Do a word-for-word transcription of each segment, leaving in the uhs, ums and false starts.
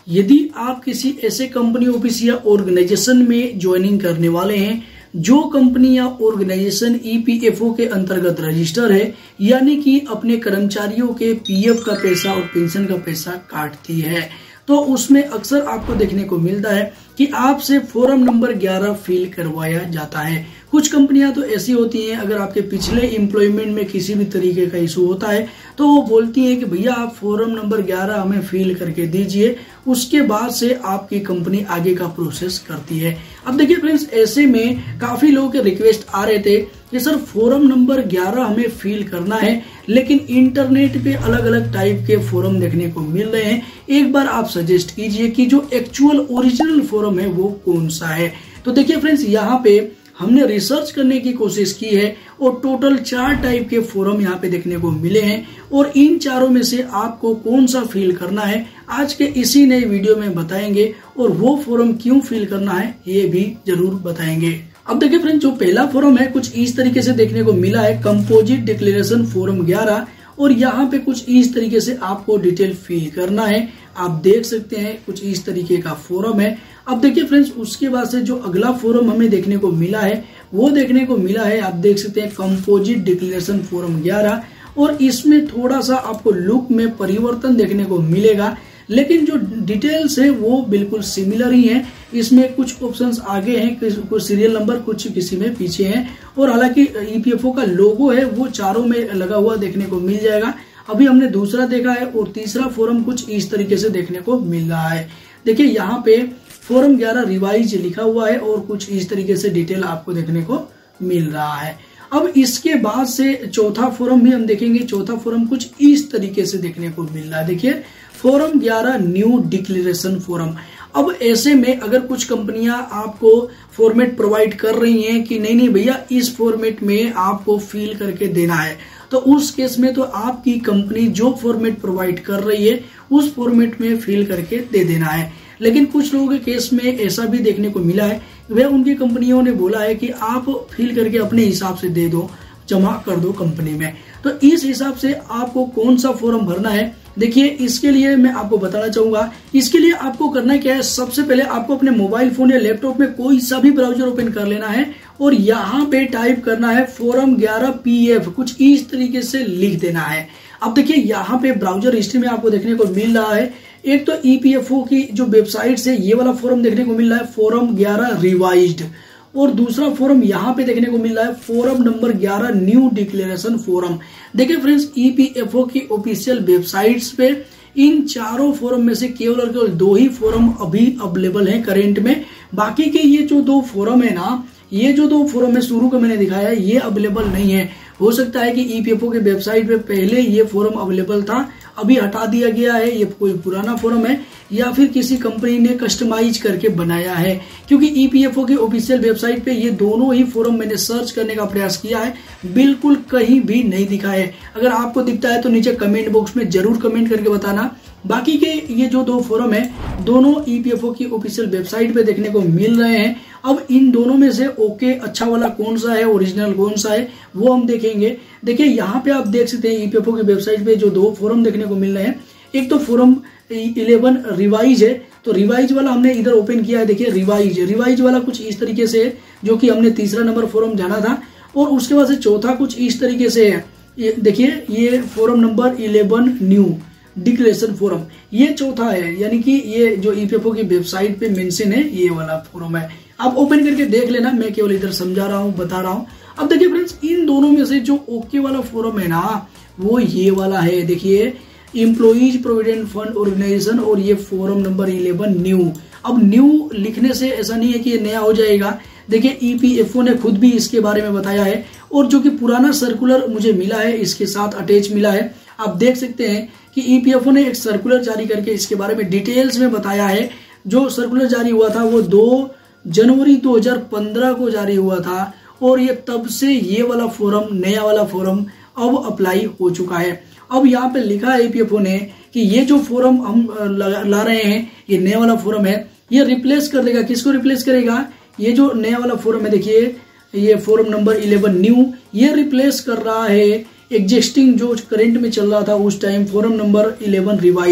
यदि आप किसी ऐसे कंपनी, ऑफिस या ऑर्गेनाइजेशन में ज्वाइनिंग करने वाले हैं जो कंपनी या ऑर्गेनाइजेशन ईपीएफओ के अंतर्गत रजिस्टर है, यानी कि अपने कर्मचारियों के पीएफ का पैसा और पेंशन का पैसा काटती है, तो उसमें अक्सर आपको देखने को मिलता है कि आपसे फॉर्म नंबर ग्यारह फिल करवाया जाता है। कुछ कंपनियां तो ऐसी होती हैं, अगर आपके पिछले एम्प्लॉयमेंट में किसी भी तरीके का इशू होता है तो वो बोलती हैं कि भैया आप फॉर्म नंबर ग्यारह हमें फिल करके दीजिए, उसके बाद से आपकी कंपनी आगे का प्रोसेस करती है। अब देखिए फ्रेंड्स, ऐसे में काफी लोगों के रिक्वेस्ट आ रहे थे कि सर फॉर्म नंबर ग्यारह हमें फिल करना है, लेकिन इंटरनेट पे अलग अलग टाइप के फॉर्म देखने को मिल रहे हैं, एक बार आप सजेस्ट कीजिए कि जो एक्चुअल ओरिजिनल फॉर्म है वो कौन सा है। तो देखिए फ्रेंड्स, यहाँ पे हमने रिसर्च करने की कोशिश की है और टोटल चार टाइप के फॉर्म यहाँ पे देखने को मिले हैं, और इन चारों में से आपको कौन सा फिल करना है आज के इसी नए वीडियो में बताएंगे, और वो फॉर्म क्यों फिल करना है ये भी जरूर बताएंगे। अब देखिए फ्रेंड्स, जो पहला फॉर्म है कुछ इस तरीके से देखने को मिला है, कंपोजिट डिक्लेरेशन फॉर्म ग्यारह, और यहाँ पे कुछ इस तरीके से आपको डिटेल फिल करना है। आप देख सकते हैं कुछ इस तरीके का फॉर्म है। अब देखिए फ्रेंड्स, उसके बाद से जो अगला फॉर्म हमें देखने को मिला है वो देखने को मिला है, आप देख सकते हैं कंपोजिट डिक्लेरेशन फॉर्म ग्यारह, और इसमें थोड़ा सा आपको लुक में परिवर्तन देखने को मिलेगा, लेकिन जो डिटेल्स है वो बिल्कुल सिमिलर ही है। इसमें कुछ ऑप्शंस आगे हैं, कुछ सीरियल नंबर कुछ किसी में पीछे हैं, और हालांकि ईपीएफओ का लोगो है वो चारों में लगा हुआ देखने को मिल जाएगा। अभी हमने दूसरा देखा है, और तीसरा फॉर्म कुछ इस तरीके से देखने को मिल रहा है। देखिए यहाँ पे फॉर्म ग्यारह रिवाइज लिखा हुआ है और कुछ इस तरीके से डिटेल आपको देखने को मिल रहा है। अब इसके बाद से चौथा फॉर्म भी हम देखेंगे। चौथा फॉर्म कुछ इस तरीके से देखने को मिल रहा है। देखिए फॉर्म ग्यारह न्यू डिक्लेरेशन फॉर्म। अब ऐसे में अगर कुछ कंपनियां आपको फॉर्मेट प्रोवाइड कर रही हैं कि नहीं नहीं भैया इस फॉर्मेट में आपको फिल करके देना है, तो उस केस में तो आपकी कंपनी जो फॉर्मेट प्रोवाइड कर रही है उस फॉर्मेट में फिल करके दे देना है। लेकिन कुछ लोगों के केस में ऐसा भी देखने को मिला है, वह उनकी कंपनियों ने बोला है कि आप फिल करके अपने हिसाब से दे दो, जमा कर दो कंपनी में। तो इस हिसाब से आपको कौन सा फॉर्म भरना है, देखिए इसके लिए मैं आपको बताना चाहूंगा। इसके लिए आपको करना क्या है, सबसे पहले आपको अपने मोबाइल फोन या लैपटॉप में कोई सा भी ब्राउजर ओपन कर लेना है, और यहाँ पे टाइप करना है फॉर्म ग्यारह पीएफ, कुछ इस तरीके से लिख देना है। अब देखिए यहाँ पे ब्राउजर हिस्ट्री में आपको देखने को मिल रहा है, एक तो ईपीएफओ की जो वेबसाइट से ये वाला फॉर्म देखने को मिल रहा है फॉर्म ग्यारह रिवाइज्ड, और दूसरा फॉर्म यहाँ पे देखने को मिल रहा है फॉर्म नंबर ग्यारह न्यू डिक्लेरेशन फॉर्म। देखिए फ्रेंड्स, ईपीएफओ की ऑफिशियल वेबसाइट्स पे इन चारों फॉर्म में से केवल और केवल दो ही फॉर्म अभी अवेलेबल हैं करेंट में। बाकी के ये जो दो फॉर्म है ना, ये जो दो फॉर्म है शुरू का मैंने दिखाया है, ये अवेलेबल नहीं है। हो सकता है कि ईपीएफओ के वेबसाइट पे पहले ये फॉर्म अवेलेबल था, अभी हटा दिया गया है, ये कोई पुराना फॉर्म है, या फिर किसी कंपनी ने कस्टमाइज करके बनाया है, क्योंकि ईपीएफओ की ऑफिशियल वेबसाइट पे ये दोनों ही फॉर्म मैंने सर्च करने का प्रयास किया है, बिल्कुल कहीं भी नहीं दिखा है। अगर आपको दिखता है तो नीचे कमेंट बॉक्स में जरूर कमेंट करके बताना। बाकी के ये जो दो फॉर्म है दोनों ईपीएफओ की ऑफिशियल वेबसाइट पे देखने को मिल रहे हैं। अब इन दोनों में से ओके अच्छा वाला कौन सा है, ओरिजिनल कौन सा है, वो हम देखेंगे। देखिए यहाँ पे आप देख सकते हैं ईपीएफओ की वेबसाइट पे जो दो फॉर्म देखने को मिल रहे हैं, एक तो फॉर्म इलेवन रिवाइज है, तो रिवाइज वाला हमने इधर ओपन किया है। देखिए रिवाइज रिवाइज वाला कुछ इस तरीके से है, जो कि हमने तीसरा नंबर फॉर्म जाना था, और उसके बाद से चौथा कुछ इस तरीके से है। ये देखिए ये form number eleven new declaration form, ये चौथा है, यानी कि ये जो ईपीएफओ की वेबसाइट पे मेंशन है ये वाला फॉर्म है। आप ओपन करके देख लेना, मैं केवल इधर समझा रहा हूँ, बता रहा हूँ। अब देखिए फ्रेंड्स, इन दोनों में से जो ओके वाला फॉर्म है ना वो ये वाला है। देखिए एम्प्लॉइज प्रोविडेंट फंड ऑर्गेनाइजेशन, और ये फॉर्म नंबर इलेवन न्यू। अब न्यू लिखने से ऐसा नहीं है कि ये नया हो जाएगा। देखिए ईपीएफओ ने खुद भी इसके बारे में बताया है, और जो कि पुराना सर्कुलर मुझे मिला है इसके साथ अटैच मिला है। आप देख सकते हैं कि ईपीएफओ ने एक सर्कुलर जारी करके इसके बारे में डिटेल्स में बताया है। जो सर्कुलर जारी हुआ था वो दो जनवरी दो हज़ार पंद्रह को जारी हुआ था, और ये तब से ये वाला फॉर्म, नया वाला फॉर्म अब अप्लाई हो चुका है। अब यहाँ पे लिखा है ईपीएफओ ने कि ये जो फॉर्म हम ला रहे हैं, ये नया वाला फॉर्म है, ये रिप्लेस कर देगा। किसको रिप्लेस करेगा, ये जो नया वाला फॉर्म है, देखिए ये फॉर्म नंबर इलेवन न्यू, ये रिप्लेस कर रहा है एग्जिस्टिंग जो करंट में चल रहा था उस time form number eleven revise.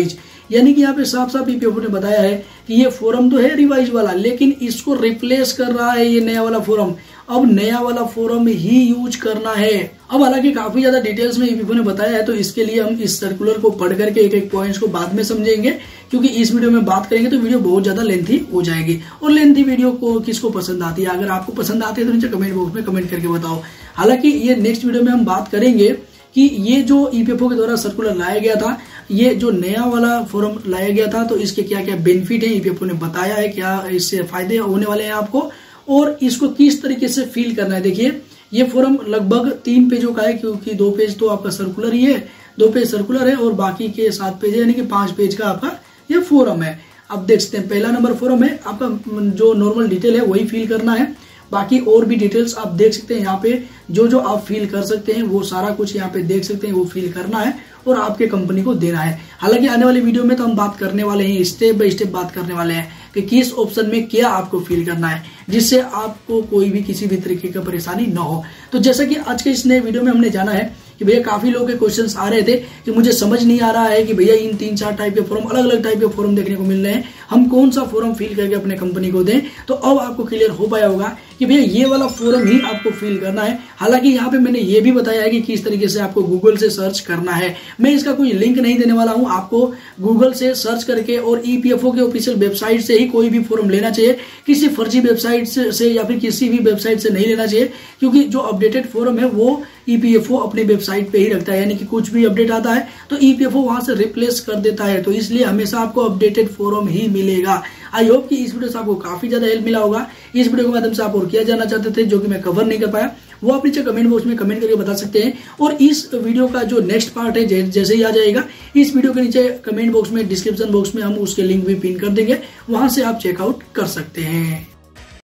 यानी कि यहाँ पे साफ साफ ईपीएफओ ने बताया है कि ये फॉर्म तो है रिवाइज वाला, लेकिन इसको रिप्लेस कर रहा है ये नया वाला फॉर्म। अब नया वाला फॉर्म ही यूज करना है। अब हालांकि काफी ज्यादा डिटेल्स में ईपीएफओ ने बताया है, तो इसके लिए हम इस सर्कुलर को पढ़ करके एक एक पॉइंट्स को बाद में समझेंगे, क्योंकि इस वीडियो में बात करेंगे तो वीडियो बहुत ज्यादा लेंथी हो जाएगी। और लेंथी वीडियो को किसको पसंद आती है, अगर आपको पसंद आती है तो नीचे कमेंट बॉक्स में कमेंट करके बताओ। हालांकि ये नेक्स्ट वीडियो में हम बात करेंगे कि ये जो ईपीएफओ के द्वारा सर्कुलर लाया गया था, ये जो नया वाला फॉर्म लाया गया था, तो इसके क्या क्या बेनिफिट है ईपीएफओ ने बताया है, क्या इससे फायदे होने वाले हैं आपको, और इसको किस तरीके से फिल करना है। देखिए ये फॉर्म लगभग तीन पेजों का है, क्योंकि दो पेज तो आपका सर्कुलर ही है, दो पेज सर्कुलर है और बाकी के सात पेज है, यानी कि पांच पेज का आपका ये फॉर्म है। अब देख सकते हैं पहला नंबर फॉर्म है, आपका जो नॉर्मल डिटेल है वही फिल करना है। बाकी और भी डिटेल्स आप देख सकते हैं, यहाँ पे जो जो आप फिल कर सकते हैं वो सारा कुछ यहाँ पे देख सकते हैं, वो फिल करना है और आपके कंपनी को देना है। हालांकि आने वाली वीडियो में तो हम बात करने वाले हैं, स्टेप बाय स्टेप बात करने वाले हैं कि किस ऑप्शन में क्या आपको फिल करना है, जिससे आपको कोई भी किसी भी तरीके की परेशानी न हो। तो जैसा कि आज के इस नए वीडियो में हमने जाना है कि भैया काफी लोगों के क्वेश्चंस आ रहे थे कि मुझे समझ नहीं आ रहा है कि भैया इन तीन चार टाइप के फॉर्म, अलग अलग टाइप के फॉर्म देखने को मिल रहे हैं, हम कौन सा फॉर्म फिल करके अपने कंपनी को दें। तो अब आपको क्लियर हो पाया होगा कि भैया ये वाला फॉर्म ही आपको फिल करना है। हालांकि यहाँ पे मैंने ये भी बताया है कि किस तरीके से आपको गूगल से सर्च करना है। मैं इसका कोई लिंक नहीं देने वाला हूँ, आपको गूगल से सर्च करके और ईपीएफओ के ऑफिशियल वेबसाइट से ही कोई भी फॉर्म लेना चाहिए, किसी फर्जी वेबसाइट से या फिर किसी भी वेबसाइट से नहीं लेना चाहिए, क्योंकि जो अपडेटेड फॉर्म है वो ईपीएफओ अपनी वेबसाइट पे ही रखता है, यानी कि कुछ भी अपडेट आता है तो ईपीएफओ वहां से रिप्लेस कर देता है, तो इसलिए हमेशा आपको अपडेटेड फॉर्म ही मिलेगा। आई होप कि इस वीडियो से आपको काफी ज्यादा हेल्प मिला होगा। इस वीडियो के माध्यम से आप और क्या जानना चाहते थे जो कि मैं कवर नहीं कर पाया, वो आप नीचे कमेंट बॉक्स में कमेंट करके बता सकते हैं। और इस वीडियो का जो नेक्स्ट पार्ट है जैसे ही आ जाएगा, इस वीडियो के नीचे कमेंट बॉक्स में, डिस्क्रिप्शन बॉक्स में हम उसके लिंक भी पिन कर देंगे, वहां से आप चेकआउट कर सकते हैं।